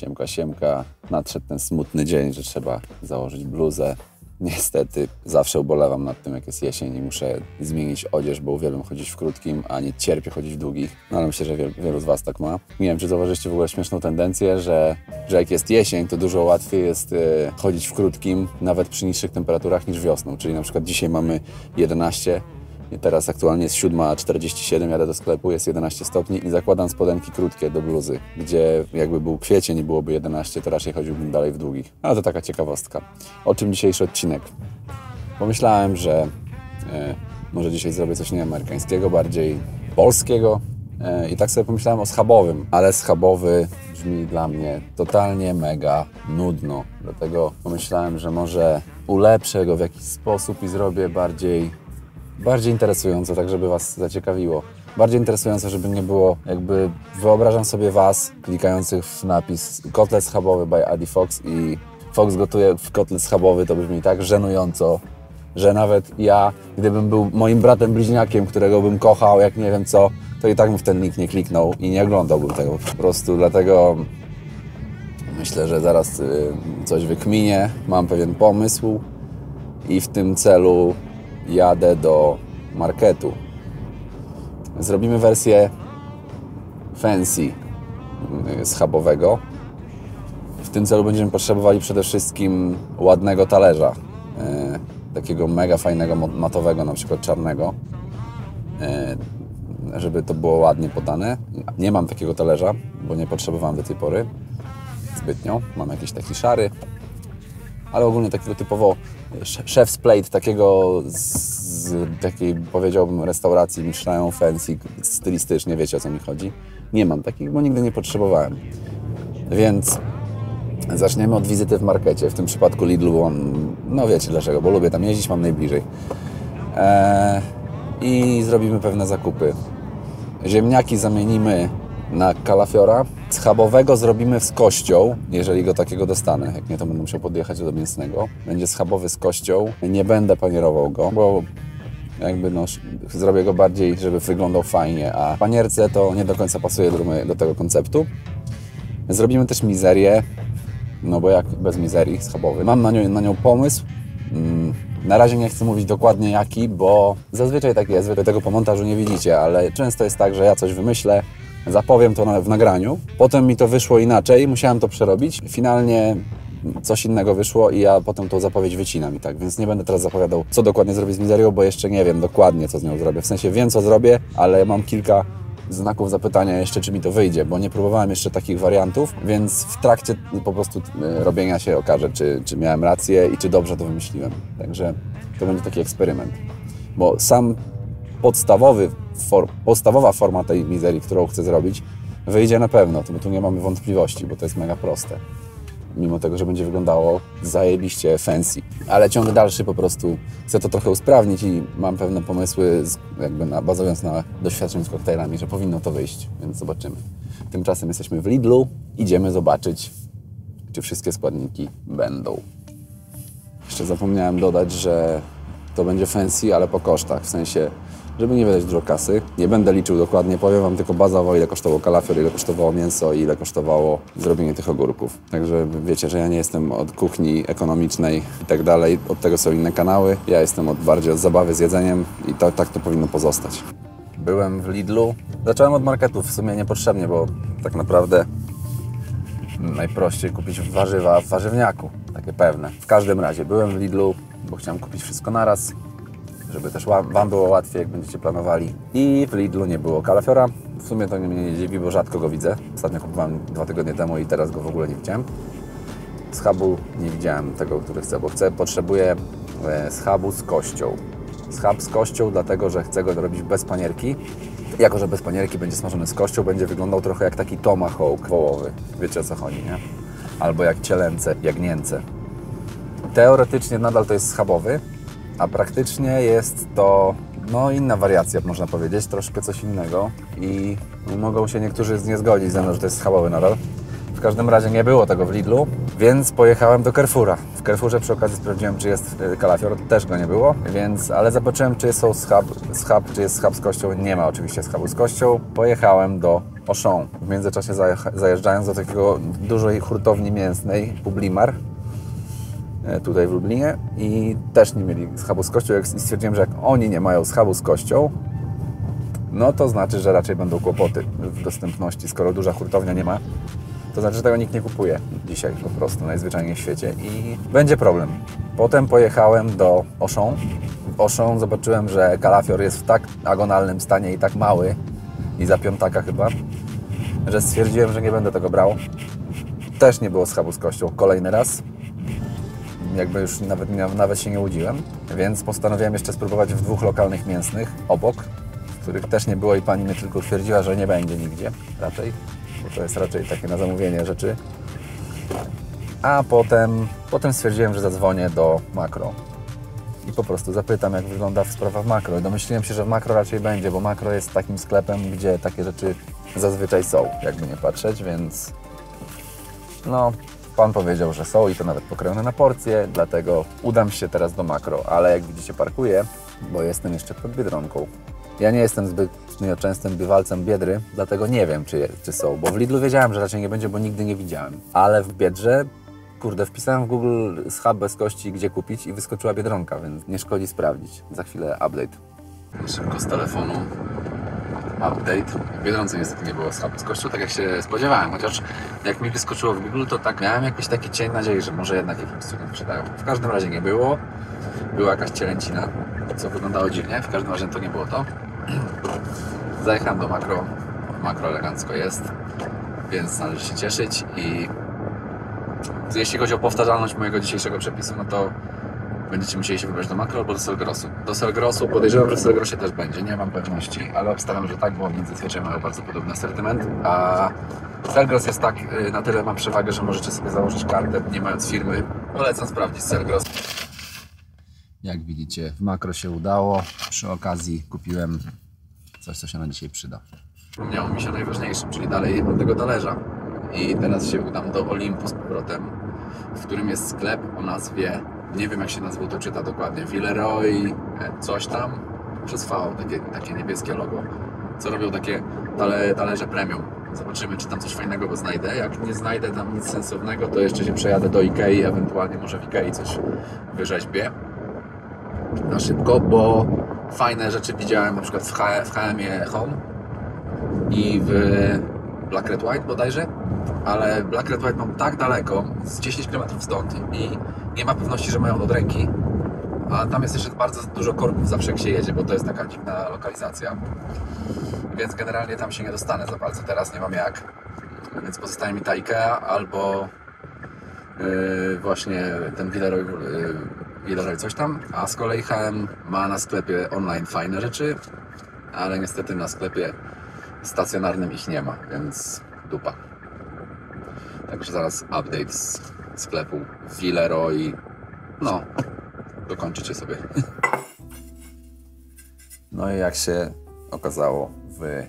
Siemka, siemka. Nadszedł ten smutny dzień, że trzeba założyć bluzę. Niestety zawsze ubolewam nad tym, jak jest jesień i muszę zmienić odzież, bo uwielbiam chodzić w krótkim, a nie cierpię chodzić w długich. No ale myślę, że wielu z Was tak ma. Nie wiem, czy zauważyliście w ogóle śmieszną tendencję, że jak jest jesień, to dużo łatwiej jest chodzić w krótkim, nawet przy niższych temperaturach niż wiosną. Czyli na przykład dzisiaj mamy 11, i teraz aktualnie jest 7:47, jadę do sklepu, jest 11 stopni i zakładam spodenki krótkie do bluzy, gdzie jakby był kwiecień i byłoby 11, to raczej chodziłbym dalej w długich. Ale to taka ciekawostka. O czym dzisiejszy odcinek? Pomyślałem, że może dzisiaj zrobię coś nieamerykańskiego, bardziej polskiego i tak sobie pomyślałem o schabowym, ale schabowy brzmi dla mnie totalnie mega nudno. Dlatego pomyślałem, że może ulepszę go w jakiś sposób i zrobię bardziej interesujące, tak żeby Was zaciekawiło. Bardziej interesujące, żeby nie było jakby... Wyobrażam sobie Was klikających w napis kotlet schabowy by Adi Fox i Fox gotuje w kotlet schabowy, to brzmi tak żenująco, że nawet ja, gdybym był moim bratem bliźniakiem, którego bym kochał, jak nie wiem co, to i tak bym w ten link nie kliknął i nie oglądałbym tego po prostu. Dlatego myślę, że zaraz coś wykminię, mam pewien pomysł i w tym celu jadę do marketu. Zrobimy wersję fancy schabowego. W tym celu będziemy potrzebowali przede wszystkim ładnego talerza. Takiego mega fajnego, matowego, na przykład czarnego. Żeby to było ładnie podane. Nie mam takiego talerza, bo nie potrzebowałem do tej pory zbytnio. Mam jakiś taki szary. Ale ogólnie takiego typowo chef's plate, takiego z takiej, powiedziałbym, restauracji Michelin fancy, stylistycznie, wiecie o co mi chodzi. Nie mam takich, bo nigdy nie potrzebowałem. Więc zaczniemy od wizyty w markecie, w tym przypadku Lidlu, bo no wiecie dlaczego, bo lubię tam jeździć, mam najbliżej. I zrobimy pewne zakupy. Ziemniaki zamienimy na kalafiora. Schabowego zrobimy z kością, jeżeli go takiego dostanę. Jak nie, to będę musiał podjechać do mięsnego. Będzie schabowy z kością. Nie będę panierował go, bo jakby no, zrobię go bardziej, żeby wyglądał fajnie, a panierce to nie do końca pasuje do tego konceptu. Zrobimy też mizerię, no bo jak bez mizerii schabowy. Mam na nią pomysł. Na razie nie chcę mówić dokładnie jaki, bo zazwyczaj tak jest, wy tego po montażu nie widzicie, ale często jest tak, że ja coś wymyślę, zapowiem to w nagraniu, potem mi to wyszło inaczej, musiałem to przerobić, finalnie coś innego wyszło i ja potem tą zapowiedź wycinam i tak, więc nie będę teraz zapowiadał, co dokładnie zrobię z mizerią, bo jeszcze nie wiem dokładnie, co z nią zrobię. W sensie wiem, co zrobię, ale mam kilka znaków zapytania jeszcze, czy mi to wyjdzie, bo nie próbowałem jeszcze takich wariantów, więc w trakcie po prostu robienia się okaże, czy miałem rację i czy dobrze to wymyśliłem. Także to będzie taki eksperyment. Bo sam podstawowa forma tej mizerii, którą chcę zrobić, wyjdzie na pewno, bo tu nie mamy wątpliwości, bo to jest mega proste. Mimo tego, że będzie wyglądało zajebiście fancy. Ale ciąg dalszy po prostu chcę to trochę usprawnić i mam pewne pomysły, jakby bazując na doświadczeniu z koktajlami, że powinno to wyjść, więc zobaczymy. Tymczasem jesteśmy w Lidlu, idziemy zobaczyć, czy wszystkie składniki będą. Jeszcze zapomniałem dodać, że to będzie fancy, ale po kosztach, w sensie, żeby nie wydać dużo kasy. Nie będę liczył dokładnie, powiem Wam tylko bazowo, ile kosztowało kalafior, ile kosztowało mięso i ile kosztowało zrobienie tych ogórków. Także wiecie, że ja nie jestem od kuchni ekonomicznej i tak dalej, od tego są inne kanały. Ja jestem bardziej od zabawy z jedzeniem i tak to powinno pozostać. Byłem w Lidlu. Zacząłem od marketów, w sumie niepotrzebnie, bo tak naprawdę najprościej kupić warzywa w warzywniaku, takie pewne. W każdym razie byłem w Lidlu, bo chciałem kupić wszystko naraz, żeby też Wam było łatwiej, jak będziecie planowali. I w Lidlu nie było kalafiora. W sumie to mnie nie dziwi, bo rzadko go widzę. Ostatnio kupowałem 2 tygodnie temu i teraz go w ogóle nie widziałem. Schabu nie widziałem tego, który chcę, bo potrzebuję schabu z kością. Schab z kością, dlatego że chcę go robić bez panierki. Jako że bez panierki będzie smażony z kością, będzie wyglądał trochę jak taki tomahawk wołowy. Wiecie o co chodzi, nie? Albo jak cielęce, jagnięce. Teoretycznie nadal to jest schabowy, a praktycznie jest to no inna wariacja, można powiedzieć, troszkę coś innego i mogą się niektórzy nie zgodzić ze mną, że to jest schabowy nadal. W każdym razie nie było tego w Lidlu, więc pojechałem do Carrefoura. W Carrefourze przy okazji sprawdziłem, czy jest kalafior, też go nie było, ale zobaczyłem, czy są czy jest schab z kością. Nie ma oczywiście schabu z kością. Pojechałem do Auchan. W międzyczasie zajeżdżając do takiego dużej hurtowni mięsnej, Publimar, tutaj w Lublinie, i też nie mieli schabu z kością. I stwierdziłem, że jak oni nie mają schabu z kością, no to znaczy, że raczej będą kłopoty w dostępności. Skoro duża hurtownia nie ma, to znaczy, że tego nikt nie kupuje dzisiaj po prostu, najzwyczajniej w świecie, i będzie problem. Potem pojechałem do Auchan. W Auchan zobaczyłem, że kalafior jest w tak agonalnym stanie i tak mały, i za piątaka chyba, że stwierdziłem, że nie będę tego brał. Też nie było schabu z kością kolejny raz. Jakby już nawet się nie łudziłem, więc postanowiłem jeszcze spróbować w 2 lokalnych mięsnych obok, w których też nie było, i pani mnie tylko twierdziła, że nie będzie nigdzie raczej, bo to jest raczej takie na zamówienie rzeczy. A potem stwierdziłem, że zadzwonię do Makro i po prostu zapytam, jak wygląda sprawa w Makro. Domyśliłem się, że w Makro raczej będzie, bo Makro jest takim sklepem, gdzie takie rzeczy zazwyczaj są, jakby nie patrzeć, więc no, pan powiedział, że są, i to nawet pokrojone na porcje, dlatego udam się teraz do Makro, ale jak widzicie, parkuję, bo jestem jeszcze pod Biedronką. Ja nie jestem zbyt częstym bywalcem Biedry, dlatego nie wiem, czy są, bo w Lidlu wiedziałem, że raczej nie będzie, bo nigdy nie widziałem. Ale w Biedrze, kurde, wpisałem w Google schab bez kości, gdzie kupić, i wyskoczyła Biedronka, więc nie szkodzi sprawdzić. Za chwilę update. Szybko z telefonu. Update. W Biedronce niestety nie było schabu z kością, tak jak się spodziewałem, chociaż jak mi wyskoczyło w Google, to tak miałem jakiś taki cień nadziei, że może jednak jakimś cudem sprzedają. W każdym razie nie było. Była jakaś cielęcina, co wyglądało dziwnie. W każdym razie to nie było to. Zajechałem do Makro. Makro elegancko jest, więc należy się cieszyć. I jeśli chodzi o powtarzalność mojego dzisiejszego przepisu, no to będziecie musieli się wybrać do Makro albo do Selgrossu. Do Selgrossu podejrzewam, że w Selgrossie też będzie, nie mam pewności, ale obstawiam, że tak, bo oni zazwyczaj mają bardzo podobny asortyment. A Selgros jest tak, na tyle ma przewagę, że możecie sobie założyć kartę, nie mając firmy. Polecam sprawdzić Selgros. Jak widzicie, w Makro się udało. Przy okazji kupiłem coś, co się na dzisiaj przyda. Przypomniało mi się najważniejszym, czyli dalej od tego talerza. I teraz się udam do Olimpu z powrotem, w którym jest sklep o nazwie, nie wiem jak się nazwą to czyta dokładnie, Villeroy coś tam, przez V, takie niebieskie logo, co robią takie talerze premium. Zobaczymy, czy tam coś fajnego go znajdę. Jak nie znajdę tam nic sensownego, to jeszcze się przejadę do Ikei, ewentualnie może w Ikei coś wyrzeźbię na szybko, bo fajne rzeczy widziałem na przykład w H&M Home i w Black Red White bodajże, ale Black Red White mam tak daleko, z 10 km stąd, i nie ma pewności, że mają od ręki, a tam jest jeszcze bardzo dużo korków zawsze jak się jedzie, bo to jest taka dziwna lokalizacja, więc generalnie tam się nie dostanę za bardzo teraz, nie mam jak, więc pozostaje mi ta Ikea albo właśnie ten Villeroy coś tam, a z kolei H&M ma na sklepie online fajne rzeczy, ale niestety na sklepie stacjonarnym ich nie ma, więc dupa. Także zaraz update z sklepu Villeroy. No, dokończycie sobie. No i jak się okazało, w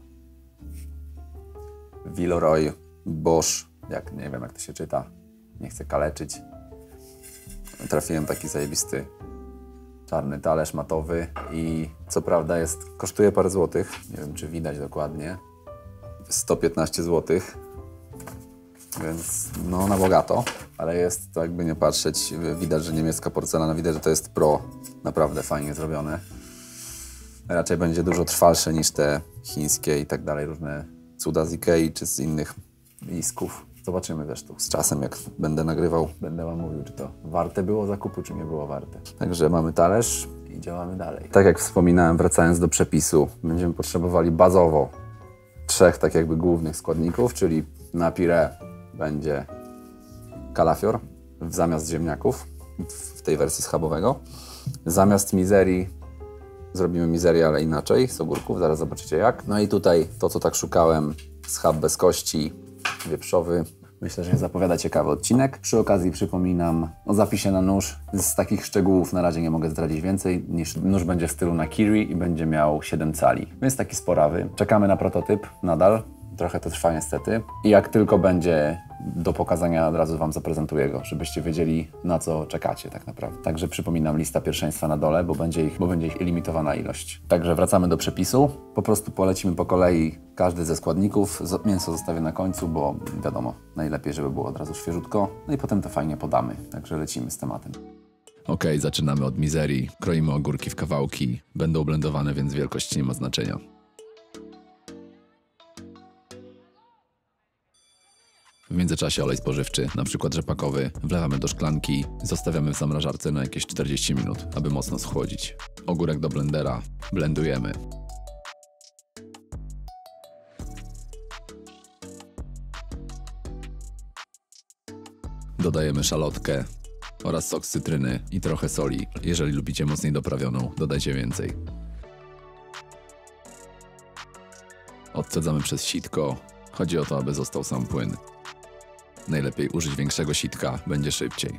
Villeroy Bosch, nie wiem jak to się czyta, nie chcę kaleczyć, trafiłem taki zajebisty czarny talerz matowy i co prawda kosztuje parę złotych, nie wiem czy widać dokładnie, 115 zł, więc no na bogato, ale jest to jakby nie patrzeć, widać, że niemiecka porcelana, widać, że to jest pro, naprawdę fajnie zrobione. Raczej będzie dużo trwalsze niż te chińskie i tak dalej, różne cuda z Ikei czy z innych lisków. Zobaczymy zresztą z czasem, jak będę nagrywał, będę wam mówił, czy to warte było zakupu, czy nie było warte. Także mamy talerz i działamy dalej. Tak jak wspominałem, wracając do przepisu, będziemy potrzebowali bazowo 3 tak jakby głównych składników, czyli na pire będzie kalafior zamiast ziemniaków w tej wersji schabowego. Zamiast mizerii zrobimy mizerię, ale inaczej, z ogórków, zaraz zobaczycie jak. No i tutaj to, co tak szukałem, schab bez kości, wieprzowy. Myślę, że zapowiada ciekawy odcinek. Przy okazji przypominam o zapisie na nóż. Z takich szczegółów na razie nie mogę zdradzić więcej, niż nóż będzie w stylu Nakiri i będzie miał 7 cali, więc taki sporawy. Czekamy na prototyp nadal. Trochę to trwa niestety. I jak tylko będzie do pokazania, od razu Wam zaprezentuję go, żebyście wiedzieli, na co czekacie tak naprawdę. Także przypominam, lista pierwszeństwa na dole, bo będzie ich limitowana ilość. Także wracamy do przepisu. Po prostu polecimy po kolei każdy ze składników. Mięso zostawię na końcu, bo wiadomo, najlepiej, żeby było od razu świeżutko. No i potem to fajnie podamy. Także lecimy z tematem. Ok, zaczynamy od mizerii. Kroimy ogórki w kawałki. Będą blendowane, więc wielkość nie ma znaczenia. W międzyczasie olej spożywczy, np. rzepakowy, wlewamy do szklanki, zostawiamy w zamrażarce na jakieś 40 minut, aby mocno schłodzić. Ogórek do blendera, blendujemy. Dodajemy szalotkę oraz sok z cytryny i trochę soli. Jeżeli lubicie mocniej doprawioną, dodajcie więcej. Odcedzamy przez sitko. Chodzi o to, aby został sam płyn. Najlepiej użyć większego sitka, będzie szybciej.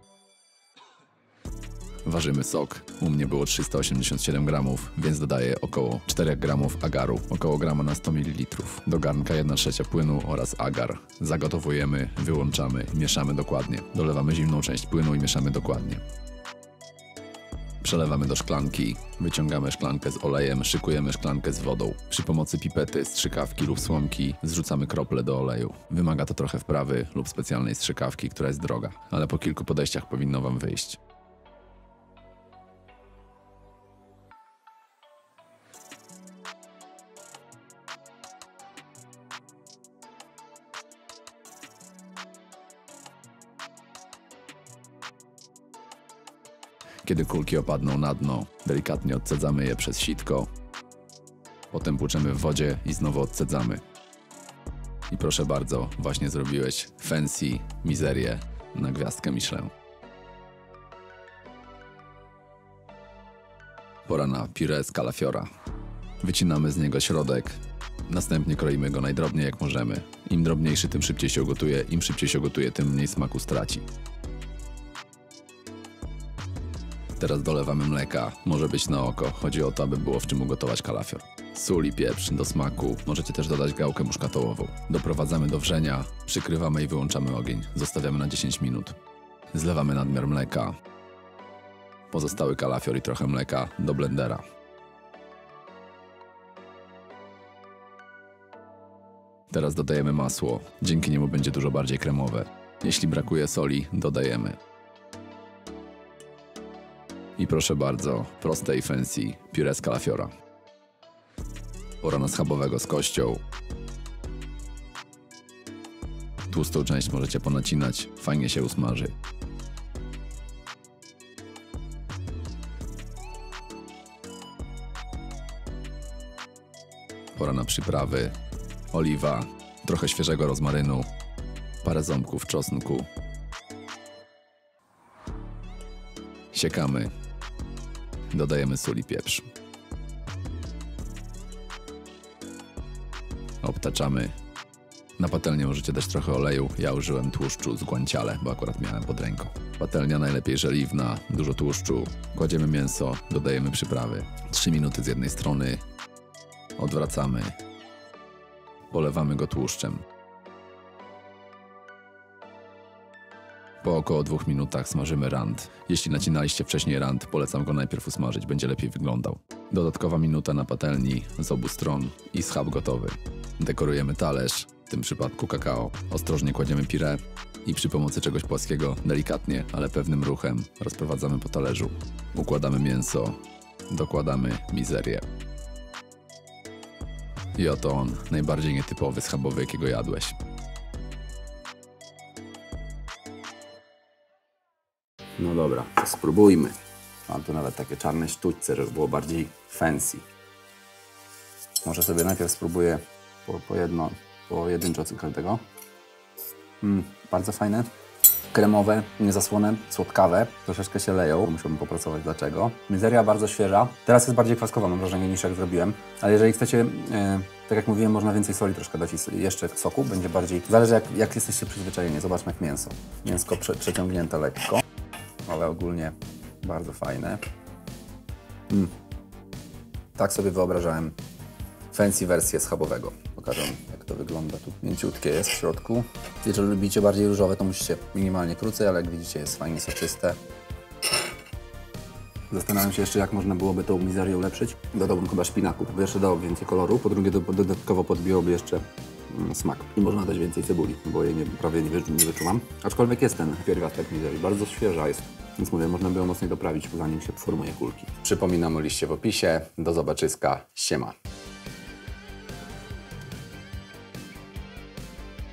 Ważymy sok. U mnie było 387 gramów, więc dodaję około 4 gramów agaru, około grama na 100 ml. Do garnka 1/3 płynu oraz agar. Zagotowujemy, wyłączamy, mieszamy dokładnie. Dolewamy zimną część płynu i mieszamy dokładnie. Przelewamy do szklanki, wyciągamy szklankę z olejem, szykujemy szklankę z wodą. Przy pomocy pipety, strzykawki lub słomki zrzucamy krople do oleju. Wymaga to trochę wprawy lub specjalnej strzykawki, która jest droga, ale po kilku podejściach powinno Wam wyjść. Kiedy kulki opadną na dno, delikatnie odcedzamy je przez sitko. Potem płuczemy w wodzie i znowu odcedzamy. I proszę bardzo, właśnie zrobiłeś fancy mizerię na gwiazdkę Michelin. Pora na purée z kalafiora. Wycinamy z niego środek. Następnie kroimy go najdrobniej jak możemy. Im drobniejszy, tym szybciej się gotuje. Im szybciej się gotuje, tym mniej smaku straci. Teraz dolewamy mleka, może być na oko, chodzi o to, aby było w czym ugotować kalafior. Sól i pieprz do smaku, możecie też dodać gałkę muszkatołową. Doprowadzamy do wrzenia, przykrywamy i wyłączamy ogień, zostawiamy na 10 minut. Zlewamy nadmiar mleka, pozostały kalafior i trochę mleka do blendera. Teraz dodajemy masło, dzięki niemu będzie dużo bardziej kremowe. Jeśli brakuje soli, dodajemy. I proszę bardzo, proste i fancy purée z kalafiora. Pora na schabowego z kością. Tłustą część możecie ponacinać, fajnie się usmaży. Pora na przyprawy. Oliwa, trochę świeżego rozmarynu, parę ząbków czosnku. Siekamy. Dodajemy sól i pieprz. Obtaczamy. Na patelnię możecie dać trochę oleju. Ja użyłem tłuszczu z guanciale, bo akurat miałem pod ręką. Patelnia najlepiej żeliwna, dużo tłuszczu. Kładziemy mięso, dodajemy przyprawy. 3 minuty z jednej strony. Odwracamy. Polewamy go tłuszczem. Po około 2 minutach smażymy rand. Jeśli nacinaliście wcześniej rand, polecam go najpierw usmażyć, będzie lepiej wyglądał. Dodatkowa minuta na patelni z obu stron i schab gotowy. Dekorujemy talerz, w tym przypadku kakao. Ostrożnie kładziemy purée i przy pomocy czegoś płaskiego, delikatnie, ale pewnym ruchem rozprowadzamy po talerzu. Układamy mięso, dokładamy mizerię. I oto on, najbardziej nietypowy schabowy, jakiego jadłeś. No dobra, to spróbujmy. Mam tu nawet takie czarne sztućce, żeby było bardziej fancy. Może sobie najpierw spróbuję pojedynczo każdego. Bardzo fajne. Kremowe, niezasłone, słodkawe. Troszeczkę się leją, musiałbym popracować dlaczego. Mizeria bardzo świeża. Teraz jest bardziej kwaskowa, mam wrażenie, niż jak zrobiłem. Ale jeżeli chcecie, tak jak mówiłem, można więcej soli troszkę dać i jeszcze soku. Będzie bardziej... Zależy jak jesteście przyzwyczajeni. Zobaczmy jak mięso. Mięsko przeciągnięte lekko, ale ogólnie bardzo fajne. Tak sobie wyobrażałem fancy wersję schabowego. pokażę, jak to wygląda. Tu mięciutkie jest w środku. Jeżeli lubicie bardziej różowe, to musicie minimalnie krócej, ale jak widzicie, jest fajnie soczyste. Zastanawiam się jeszcze, jak można byłoby tą mizerię ulepszyć. Dodałbym chyba szpinaku, bo jeszcze dałoby więcej koloru. Po drugie, dodatkowo podbiłoby jeszcze smak. I można dać więcej cebuli, bo jej prawie nie wyczuwam. Aczkolwiek jest ten pierwiastek mizerii, bardzo świeża jest. Więc mówię, można by ją mocniej doprawić, zanim się formuje kulki. Przypominam o liście w opisie. Do zobaczyska. Siema.